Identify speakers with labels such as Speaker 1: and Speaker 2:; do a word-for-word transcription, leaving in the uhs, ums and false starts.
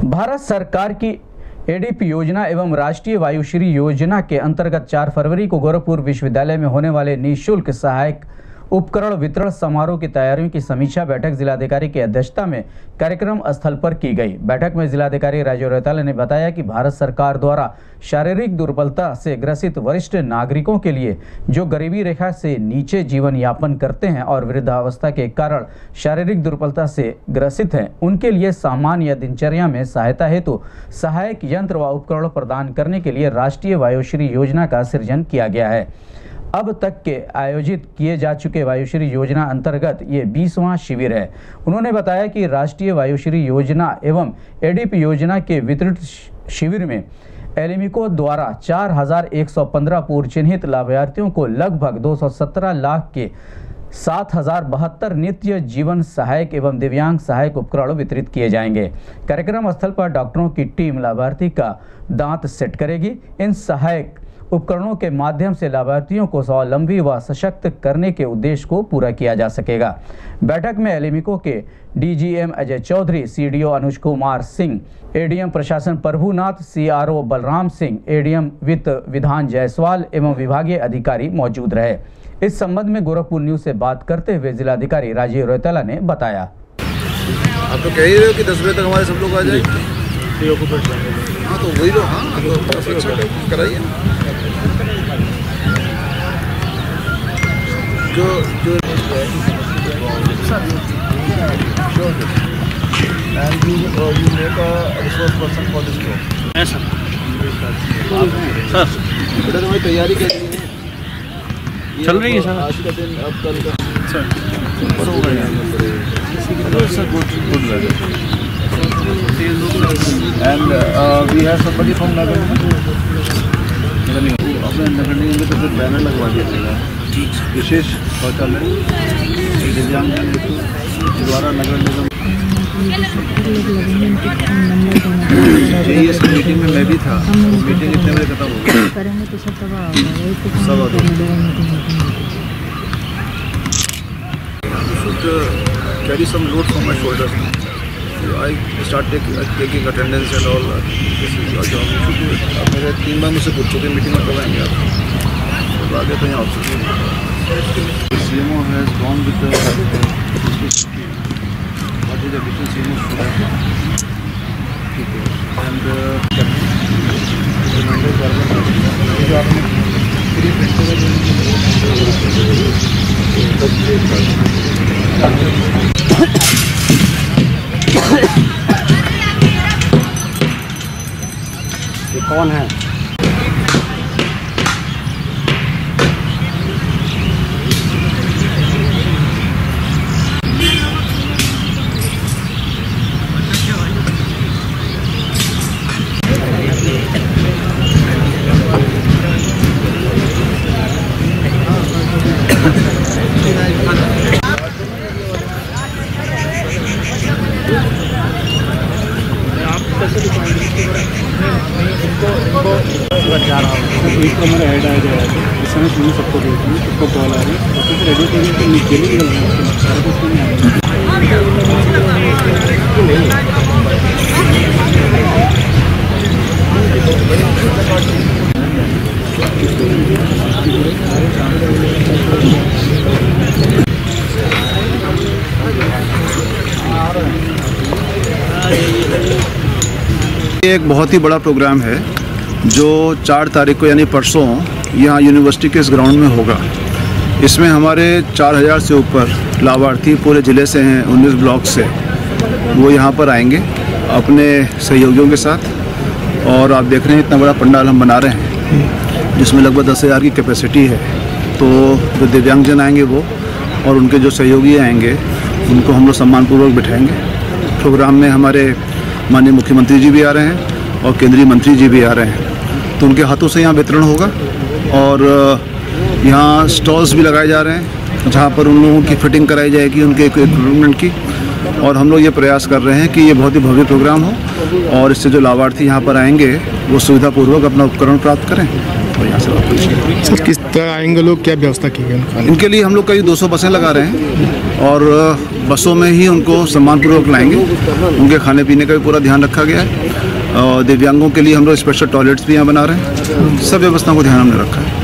Speaker 1: भारत सरकार की एडीपी योजना एवं राष्ट्रीय वायुश्री योजना के अंतर्गत चार फरवरी को गोरखपुर विश्वविद्यालय में होने वाले निःशुल्क सहायक उपकरण वितरण समारोह की तैयारियों की समीक्षा बैठक जिलाधिकारी की अध्यक्षता में कार्यक्रम स्थल पर की गई। बैठक में जिलाधिकारी राजीव रौतेला ने बताया कि भारत सरकार द्वारा शारीरिक दुर्बलता से ग्रसित वरिष्ठ नागरिकों के लिए जो गरीबी रेखा से नीचे जीवन यापन करते हैं और वृद्धावस्था के कारण शारीरिक दुर्बलता से ग्रसित हैं, उनके लिए सामान्य या दिनचर्या में सहायता हेतु सहायक यंत्र व उपकरण प्रदान करने के लिए राष्ट्रीय वायुश्री योजना का सृजन किया गया है। अब तक के आयोजित किए जा चुके वायुश्री योजना अंतर्गत ये बीसवां शिविर है। उन्होंने बताया कि राष्ट्रीय वायुश्री योजना एवं एडीपी योजना के वितरित शिविर में एलिमिको द्वारा चार हजार एक सौ पंद्रह पूर्व चिन्हित लाभार्थियों को लगभग दो सौ सत्रह लाख के सात हजार बहत्तर नित्य जीवन सहायक एवं दिव्यांग सहायक उपकरण वितरित किए जाएंगे। कार्यक्रम स्थल पर डॉक्टरों की टीम लाभार्थी का दांत सेट करेगी। इन सहायक उपकरणों के माध्यम से लाभार्थियों को स्वावलंबी व सशक्त करने के उद्देश्य को पूरा किया जा सकेगा। बैठक में एलिमिको के DGM Ajay Chaudhary, CDO Anuj Kumar Singh, ADM प्रशासन प्रभुनाथ, सीआरओ बलराम सिंह, एडीएम वित्त विधान जायसवाल एवं विभागीय अधिकारी मौजूद रहे। इस संबंध में गोरखपुर न्यूज से बात करते हुए जिलाधिकारी राजीव रौतेला ने बताया।
Speaker 2: आप तो कह ही रहे हो कि दस बजे तक हमारे सब लोग आ जाएंगे। हाँ तो वही लोग, हाँ तो अच्छा कराइए। जो जो and you uh, you make a resource person for this job.
Speaker 3: Yes sir.
Speaker 2: Sir बेटा तुम्हारी तैयारी कैसी है?
Speaker 3: चल रही है सर।
Speaker 2: आज का दिन अब कल का
Speaker 3: सर सो गया sir. Good good weather
Speaker 2: and uh, we have somebody from Nagar
Speaker 3: अपने नगर निगम में तो फिर बैनर लगवा दिया जाएगा विशेष शौचालय दिव्यांग द्वारा नगर निगम। इस मीटिंग में मैं भी था। मीटिंग इतने बजे खत्म हो गई। सब should carry some load from my shoulders. I start taking, taking attendance and all. This is your job. You should do it. अब मेरे तीन बार मुझसे पूछ चुके मीटिंग में कब आएंगे आप? तो आगे तो यहाँ option C M O has gone with the what is the addition C M O should have. ठीक है। And reminder करना ये जो आपने फ्री ये कौन है? जा रहा हूँ एक तो मेरा हेड आ जाएगा इस समय सुनिए सबको देखती हूँ सबको कॉल आ रही है और फिर रेडियो करने के नीचे भी निकल रहे हैं सारे कुछ नहीं
Speaker 2: ये एक बहुत ही बड़ा प्रोग्राम है जो चार तारीख को यानी परसों यहाँ यूनिवर्सिटी के इस ग्राउंड में होगा। इसमें हमारे चार हज़ार से ऊपर लाभार्थी पूरे ज़िले से हैं, उन्नीस ब्लॉक से वो यहाँ पर आएंगे अपने सहयोगियों के साथ। और आप देख रहे हैं इतना बड़ा पंडाल हम बना रहे हैं जिसमें लगभग दस हज़ार की कैपेसिटी है। तो जो दिव्यांगजन आएंगे वो और उनके जो सहयोगी आएंगे उनको हम लोग सम्मानपूर्वक बिठाएंगे। प्रोग्राम में हमारे माननीय मुख्यमंत्री जी भी आ रहे हैं और केंद्रीय मंत्री जी भी आ रहे हैं, तो उनके हाथों से यहाँ वितरण होगा। और यहाँ स्टॉल्स भी लगाए जा रहे हैं जहाँ पर उन लोगों की फिटिंग कराई जाएगी उनके इक्विपमेंट की। और हम लोग ये प्रयास कर रहे हैं कि ये बहुत ही भव्य प्रोग्राम हो और इससे जो लाभार्थी यहाँ पर आएंगे वो सुविधापूर्वक अपना उपकरण प्राप्त करें और यहाँ से वापस जाएंगे।
Speaker 4: सर किस तरह आएंगे लोग, क्या व्यवस्था की गई उनका?
Speaker 2: उनके लिए हम लोग करीब दो सौ बसें लगा रहे हैं और बसों में ही उनको सम्मानपूर्वक लाएंगे। उनके खाने पीने का भी पूरा ध्यान रखा गया है और दिव्यांगों के लिए हम लोग स्पेशल टॉयलेट्स भी यहाँ बना रहे हैं। सब व्यवस्थाओं को ध्यान हमने रखा है।